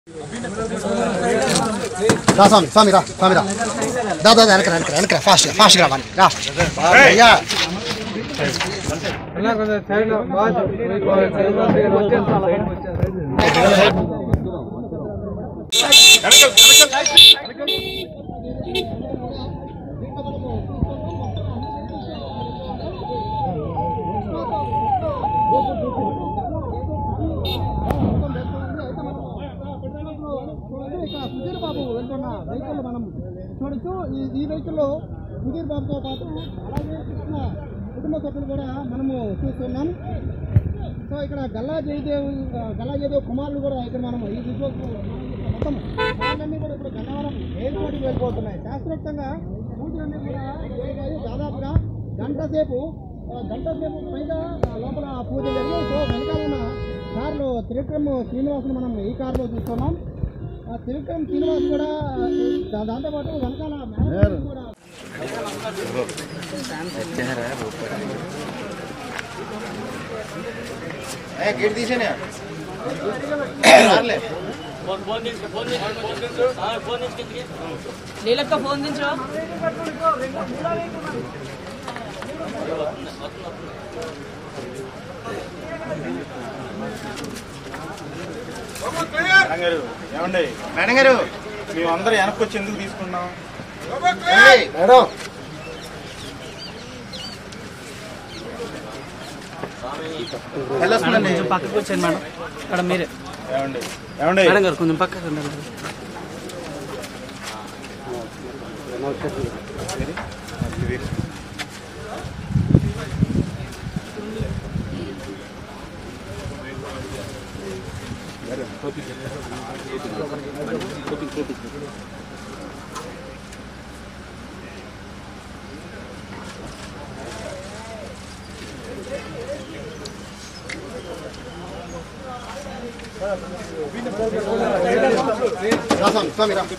రా స్వామి స్వామి రా స్వామి రా దాదా వెనక ఫాస్ట్ రావాలి రా అయ్యా సుధీర్ బాబు వెళ్తున్న వెహికల్ మనం చూడొచ్చు. ఈ వెహికల్లో సుధీర్ బాబుతో పాటు అలాగే కృష్ణ కుటుంబ సభ్యులు కూడా మనము చూస్తున్నాం. సో ఇక్కడ గల్లా జయదేవ్ కుమారులు కూడా ఇక్కడ మనం ఈ విజువల్స్ మొత్తం వాళ్ళన్నీ కూడా ఇప్పుడు గన్నవరం ఎయిర్పోర్ట్కి వెళ్ళిపోతున్నాయి. శాస్త్రోక్తంగా పూజలన్నీ కూడా దాదాపుగా గంట సేపు పైగా లోపల పూజ జరిగి సో వెనకాల ఉన్న కార్లో త్రివిక్రమ్ శ్రీనివాసులు మనం ఈ కార్లో చూస్తున్నాం. త్రివిక్రమ్ శ్రీనివాస్ కూడా దాంతోపాటు వెనకాల కూడా गेट दीजिए ना नीलक का फोन दिन మేడం గారు మేము అందరూ వెనక్కి వచ్చి ఎందుకు తీసుకున్నాం మేడం కొంచెం పక్కకు వచ్చాను మేడం. అక్కడ మీరే మేడం గారు కొంచెం పక్కకు ఉండండి. స్వామి రా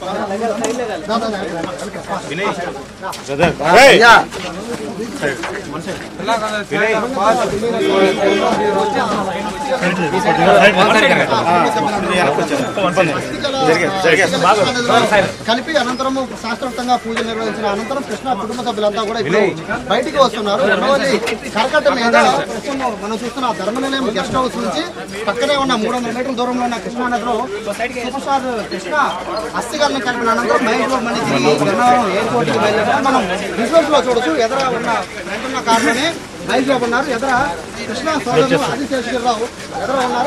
కలిపి అనంతరం శాస్త్రోక్తంగా పూజ నిర్వహించిన అనంతరం కృష్ణ కుటుంబ సభ్యులంతా కూడా ఇప్పుడు బయటికి వస్తున్నారు. కరకట్ట మీద మనం చూస్తున్న ధర్మనిలయం గెస్ట్ హౌస్ నుంచి పక్కనే ఉన్న 300 మీటర్ల దూరంలో ఉన్న కృష్ణానదిలో సూపర్ స్టార్ కృష్ణ అస్థికల్ని కలిపిన అనంతరం మహేష్ బాబు మళ్ళీ తిరిగి గన్నవరం ఎయిర్పోర్ట్కి బయలుదేరారు. మనం విజువల్స్ లో చూడొచ్చు. ఎదుర ఉన్న కార్లోనే మహేష్ బాబు ఉన్నారు. ఎదుర కృష్ణ సోదరులు ఆదిశేషగిరిరావు ఎదుర ఉన్నారు.